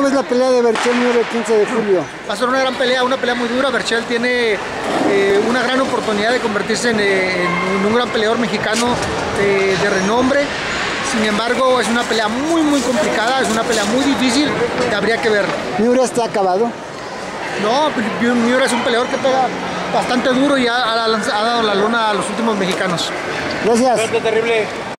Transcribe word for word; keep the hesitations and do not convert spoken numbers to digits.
ves la pelea de Berchel Miura el quince de julio? Va a ser una gran pelea, una pelea muy dura. Berchel tiene eh, una gran oportunidad de convertirse en, en un gran peleador mexicano eh, de renombre. Sin embargo, es una pelea muy muy complicada, es una pelea muy difícil que habría que ver. ¿Miura está acabado? No, Miura es un peleador que pega bastante duro y ha, ha, ha dado la lona a los últimos mexicanos. Gracias. Suerte terrible.